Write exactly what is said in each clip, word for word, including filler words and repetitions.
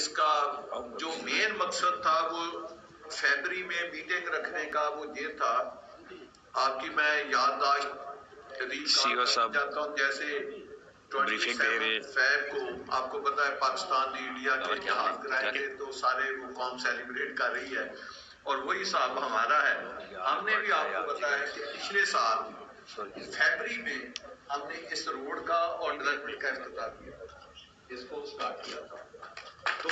اس کا جو مین مقصد تھا وہ فیبری میں میٹنگ رکھنے کا وہ یہ تھا، آپ کی میں یادداشت ریکارڈ جاتا ہوں، جیسے فیب کو آپ کو پتا ہے پاکستان نے انڈیا کے جہاز گرائے گے تو سارے وہ قوم سیلیبریٹ کر رہی ہے، اور وہی صاحب ہمارا ہے۔ ہم نے بھی آپ کو بتایا کہ پچھلے سال فیبری میں ہم نے اس روڈ کا اور ڈیولپمنٹ کا افتتاح کیا تھا، اس کو اسٹارٹ کیا تھا۔ تو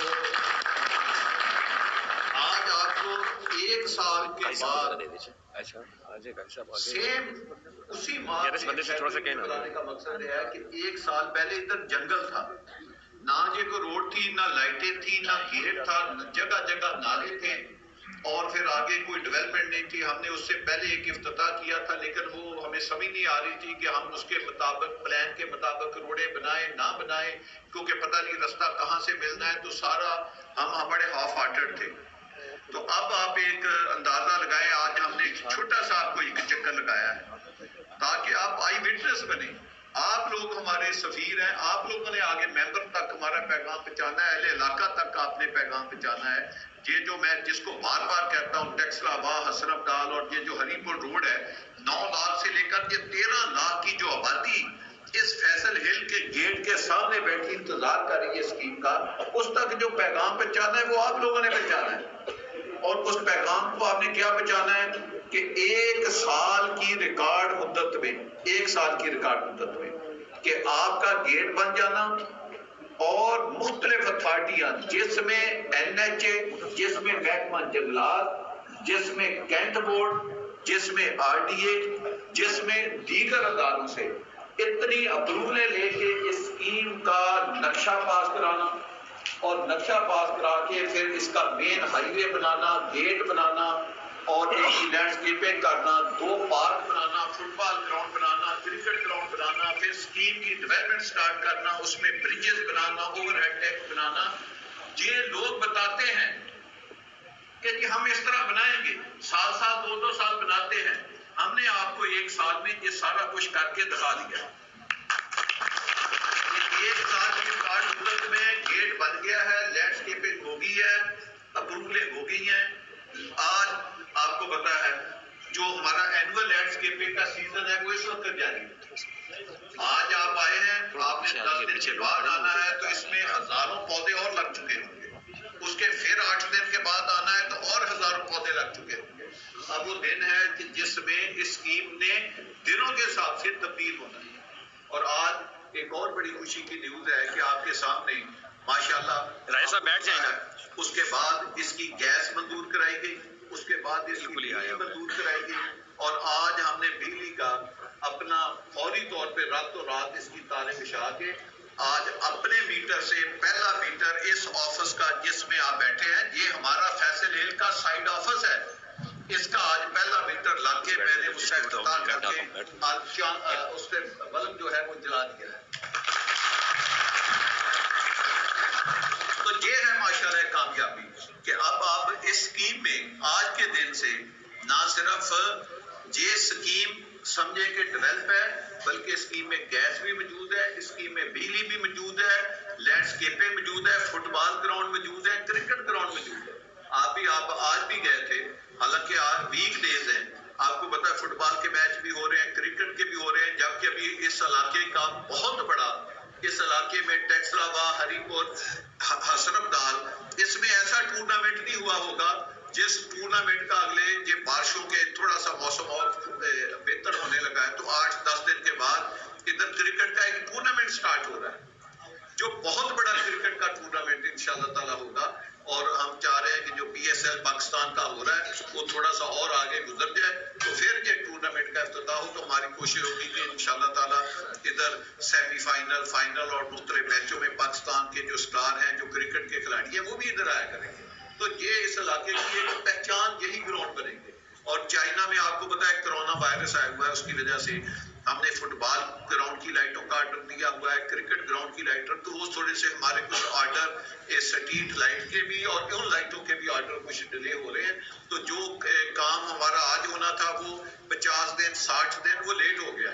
آج آپ کو ایک سال کے بعد سیم اسی ماہ بنانے کا مقصد ہے کہ ایک سال پہلے ادھر جنگل تھا، نہ یہ کوئی روڈ تھی، نہ لائٹیں تھی، نہ گیٹ تھا، جگہ جگہ نالے تھے، اور پھر آگے کوئی ڈیولپمنٹ نہیں تھی۔ ہم نے اس سے پہلے ایک افتتاح کیا تھا، لیکن وہ ہمیں سمجھ نہیں آ رہی تھی کہ ہم اس کے مطابق پلان کے مطابق روڈیں بنائیں نہ بنائیں، کیونکہ پتہ نہیں رستہ کہاں سے ملنا ہے، تو سارا ہم بڑے ہاف ہارٹڈ تھے۔ تو اب آپ ایک اندازہ لگائیں، آج ہم نے ایک چھوٹا سا آپ کو ایک چکر لگایا ہے تاکہ آپ آئی وٹنس بنیں۔ آپ لوگ ہمارے سفیر ہیں، آپ لوگوں نے آگے ممبر تک ہمارا پیغام پہنچانا ہے، اہل علاقہ تک آپ نے پیغام پہنچانا ہے۔ یہ جو میں جس کو بار بار کہتا ہوں ٹیکسلا واہ حسن ابدال، اور یہ جو ہری پور روڈ ہے، نو لاکھ سے لے کر یہ تیرہ لاکھ کی جو آبادی اس فیصل ہل کے گیٹ کے سامنے بیٹھی انتظار کر رہی ہے اسکیم کا، اس تک جو پیغام پہنچانا ہے وہ آپ لوگوں نے پہنچانا ہے۔ اور اس پیغام کو آپ نے کیا پہنچانا ہے کہ ایک سال کی ریکارڈ مدت میں ایک سال کی ریکارڈ مدت میں کہ آپ کا گیٹ بن جانا، اور مختلف اتھارٹیاں جس میں این ایچ اے، جس میں محکمہ جنگلات، جس میں کینٹ بورڈ، جس میں آر ڈی اے، جس میں دیگر اداروں سے اتنی اپروولیں لے کے اس اسکیم کا نقشہ پاس کرانا، اور نقشہ پاس کرا کے پھر اس کا مین ہائی وے بنانا، گیٹ بنانا، اور اس کی لینڈسکیپنگ کرنا، دو پارک بنانا، فٹ بال گراؤنڈ بنانا، کرکٹ گراؤنڈ بنانا، پھر اسکیم کی ڈیولپمنٹ سٹارٹ کرنا، اس میں بریجز بنانا، اوور ہیڈ ٹیک بنانا۔ یہ لوگ بتاتے ہیں کہ جی ہم اس طرح بنائیں گے، سال سال دو دو سال بناتے ہیں، ہم نے آپ کو ایک سال میں یہ سارا کچھ کر کے دکھا دیا۔ ایک سال کی ریکارڈ مدت میں گیٹ بن گیا ہے، لینڈسکیپنگ ہو گئی ہے، اپروولیں ہو گئی ہیں۔ آج آپ کو پتا ہے جو ہمارا اینول لینڈسکیپنگ کا سیزن ہے وہ اس وقت جاری ہے۔ آج آپ آئے ہیں، آپ نے دس دن کے بعد آنا ہے تو اس میں ہزاروں پودے اور لگ چکے ہوں گے، اس کے پھر آٹھ دن کے بعد آنا ہے تو اور ہزاروں پودے لگ چکے ہوں گے۔ اب وہ دن ہے کہ جس میں اس اسکیم نے دنوں کے حساب سے تبدیل ہونا ہے۔ اور آج ایک اور بڑی خوشی کی نیوز ہے کہ آپ کے سامنے ماشاءاللہ رائے صاحب بیٹھ جائیں نا، اس کے بعد اس کی گیس منظور کرائی گئی، اس کے بعد اس کی بجلی منظور کرائی گئی، اور آج ہم نے بجلی کا اپنا فوری طور پہ راتوں رات اس کی تاریں بچھا کے آج اپنے میٹر سے پہلا میٹر اس آفس کا جس میں آپ بیٹھے ہیں، یہ ہمارا فیصل ہل کا سائڈ آفس ہے، اس کا آج پہلا میٹر لگ کے میں نے اس کا افتتاح کر کے اس کے بلب جو ہے وہ جلا دیا ہے۔ تو یہ ہے ماشاءاللہ کامیابی کہ اب آپ اس اسکیم میں آج کے دن سے نہ صرف یہ اسکیم سمجھے کہ ڈیولپ ہے، بلکہ اسکیم میں گیس بھی موجود ہے، اسکیم میں بجلی بھی موجود ہے، لینڈسکیپنگ موجود ہے، فٹ بال گراؤنڈ موجود ہے، کرکٹ گراؤنڈ موجود ہے۔ آپ بھی آپ آج بھی گئے تھے، حالانکہ آج ویک ڈیز ہیں، آپ کو پتا ہے فٹ بال کے میچ بھی ہو رہے ہیں، کرکٹ کے بھی ہو رہے ہیں، جبکہ ابھی اس علاقے کا بہت بڑا اس علاقے میں ٹیکسلا واہ ہری پور حسن ابدال اس میں ایسا ٹورنامنٹ نہیں ہوا ہوگا جس ٹورنامنٹ کا اگلے یہ بارشوں کے تھوڑا سا موسم اور بہتر ہونے لگا ہے تو آٹھ دس دن کے بعد ادھر کرکٹ کا ایک ٹورنامنٹ سٹارٹ ہو رہا ہے جو بہت بڑا کرکٹ کا ٹورنامنٹ انشاءاللہ تعالی ہوگا، اور ہم چاہ رہے ہیں کہ جو پی ایس ایل پاکستان کا ہو رہا ہے وہ تھوڑا سا اور آگے گزر جائے تو پھر یہ ٹورنامنٹ کا افتتاح ہو، تو ہماری کوشش ہوگی کہ انشاءاللہ تعالی ادھر سیمی فائنل، فائنل اور مختلف میچوں میں پاکستان کے جو سٹار ہیں، جو کرکٹ کے کھلاڑی ہیں، وہ بھی ادھر آیا کریں گے۔ تو یہ اس علاقے کی ایک پہچان یہی گراؤنڈ بنے گے۔ اور چائنا میں آپ کو پتا ہے کرونا وائرس آیا ہوا ہے، اس کی وجہ سے ہم نے فٹ بال گراؤنڈ کی لائٹوں کا آرڈر دیا ہوا ہے، کرکٹ گراؤنڈ کی لائٹوں، تو وہ تھوڑے سے ہمارے کچھ آرڈر اسٹریٹ لائٹ کے بھی اور ان لائٹوں کے بھی آرڈر کچھ ڈیلے ہو رہے ہیں، تو جو کام ہمارا آج ہونا تھا وہ پچاس دن ساٹھ دن وہ لیٹ ہو گیا ہے۔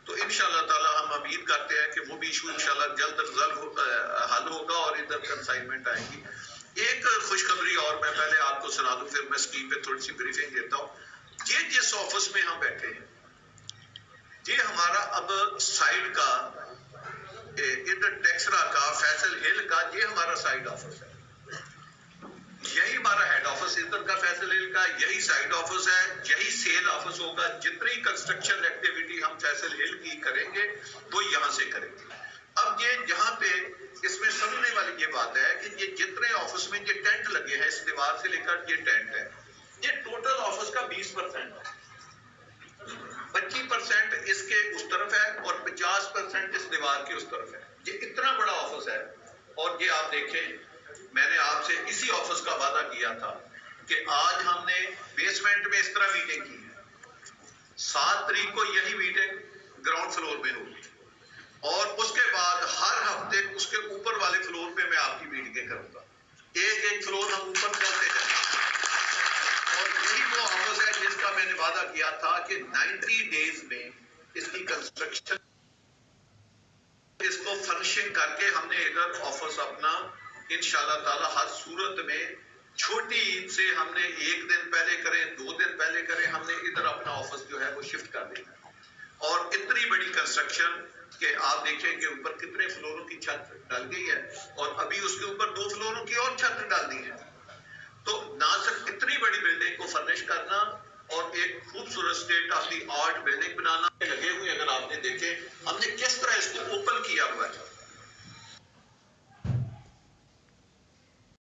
تو انشاءاللہ تعالی ہم امید کرتے ہیں کہ وہ بھی ایشو انشاءاللہ جلد از جلد حل ہوگا اور ادھر کنسائنمنٹ آئے گی. ایک خوشخبری اور میں پہلے آپ کو سنا دوں، پھر میں اسکرین پہ تھوڑی سی بریفنگ دیتا ہوں. یہ جس آفس میں ہم بیٹھے ہیں یہ ہمارا اب سائڈ کا ادھر ٹیکسرا کا فیصل ہل کا یہ ہمارا سائڈ آفس ہے. یہی ہمارا ہیڈ آفس ادھر کا فیصل ہل کا، یہی سائڈ آفس ہے، یہی سیل آفس ہوگا. جتنی کنسٹرکشن ایکٹیویٹی ہم فیصل ہل کی کریں گے وہ یہاں سے کریں گے. اب یہ یہاں پہ اس میں سمجھنے والی یہ بات ہے کہ یہ جتنے آفس میں یہ ٹینٹ لگے ہیں اس دیوار سے لے کر یہ ٹینٹ ہے، یہ ٹوٹل آفس کا بیس پرسینٹ ہے. پچیس پرسینٹ اس کے اس طرف ہے اور پچاس پرسینٹ اس دیوار کے اس طرف ہے. یہ اتنا بڑا آفس ہے. اور یہ آپ دیکھیں میں نے آپ سے اسی آفس کا وعدہ کیا تھا کہ آج ہم نے بیسمنٹ میں اس طرح میٹنگ کی ہے، سات تاریخ کو یہی میٹنگ گراؤنڈ فلور میں ہوگی اور اس کے بعد ہر ہفتے اس کے اوپر والے فلور پہ میں آپ کی میٹنگیں کروں گا. ایک ایک فلور ہم اوپر چلتے جائیں گے. اور یہی وہ آفس ہے جس کا میں نے وعدہ کیا تھا کہ نائنٹی ڈیز میں اس کی کنسٹرکشن اس کو فنشنگ کر کے ہم نے ادھر آفس اپنا انشاءاللہ تعالی ہر صورت میں چھوٹی عید سے ہم نے ایک دن پہلے کریں دو دن پہلے کریں ہم نے ادھر اپنا آفس جو ہے وہ شفٹ کر دینا. اور اتنی بڑی کنسٹرکشن کہ آپ دیکھیں کہ اوپر کتنے فلوروں کی چھت ڈال گئی ہے اور ابھی اس کے اوپر دو فلوروں کی اور چھت ڈالنی ہے. تو نہ صرف اتنی بڑی بلڈنگ کو فرنش کرنا اور ایک خوبصورت state of the art building